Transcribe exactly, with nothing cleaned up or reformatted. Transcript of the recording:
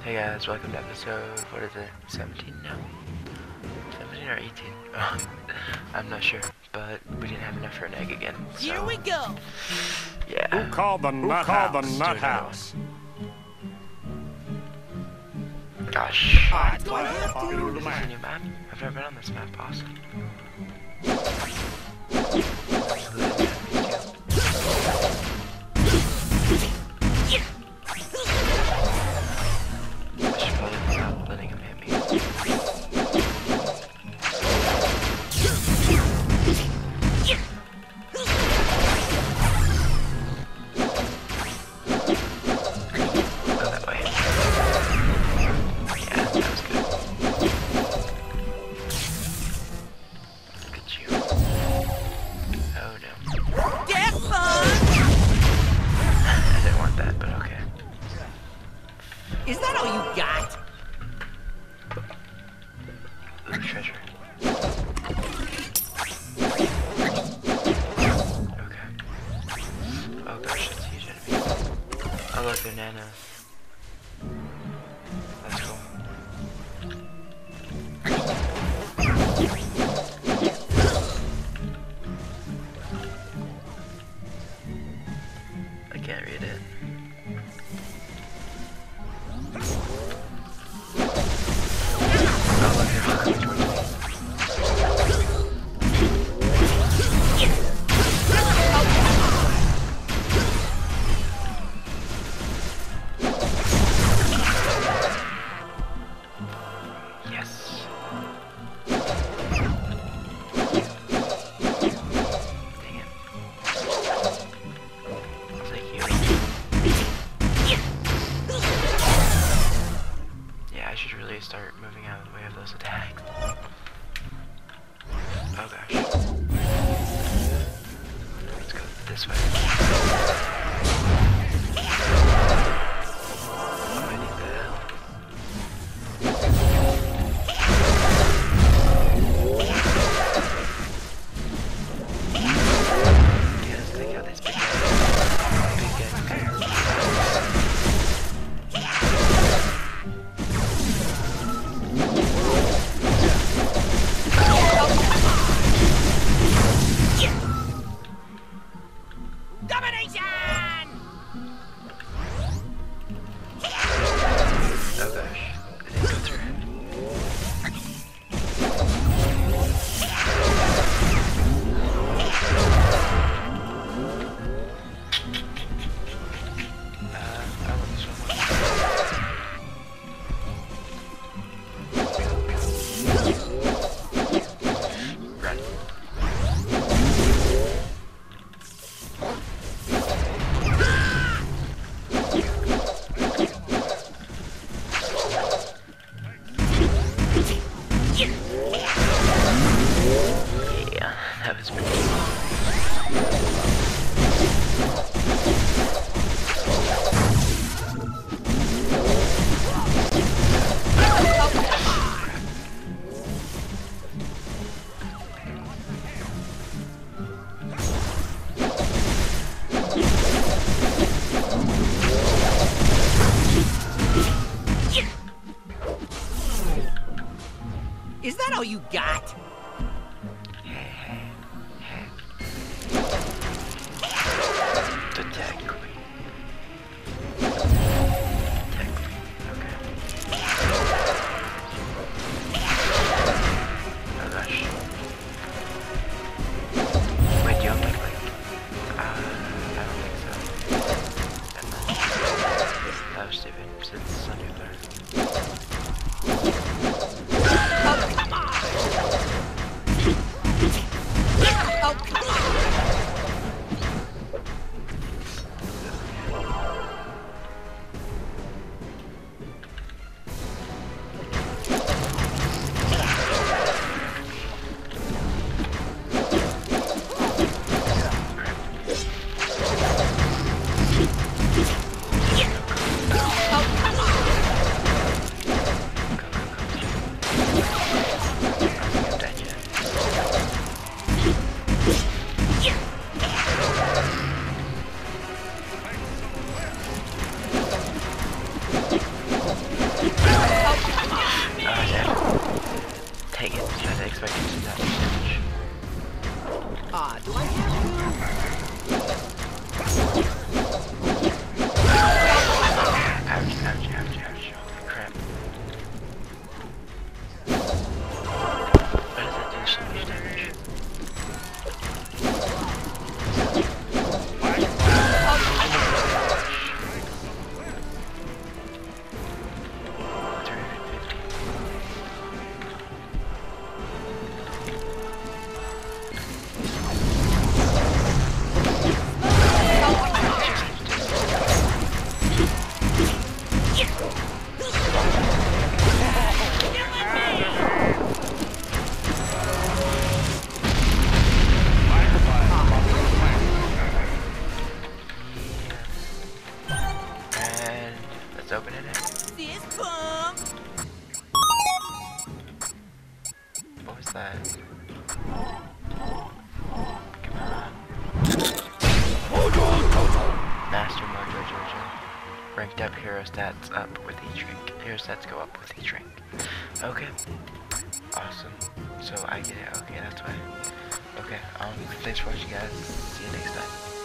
Hey guys, welcome to episode, what is it, seventeen now? seventeen or eighteen? Oh, I'm not sure, but we didn't have enough for an egg again. So. Here we go! Yeah. Who called the nut house? The nut house? Gosh. I do I have to? This is a new map? I've never been on this map, awesome. Is that all you got? The treasure. Okay. Oh gosh, that's a huge enemy. I love bananas. That's cool. I can't read it. Start moving out of the way of those attacks. Oh gosh. Let's go this way. Oh, I need the help. Yes, take out this big guy. Big guy. That was pretty cool. Is that all you got? Attack me. Attack me. Okay. Oh gosh. Wait, do you have like like uh I don't think so. And then that was stupid since it's on your third. Oh come on! Oh come on! that. Come on. Master Mojo Jojo. Ranked up hero stats up with each rank. Hero stats go up with each rank. Okay. Awesome. So I get it. Okay, that's why. Okay, um, thanks for watching, guys. See you next time.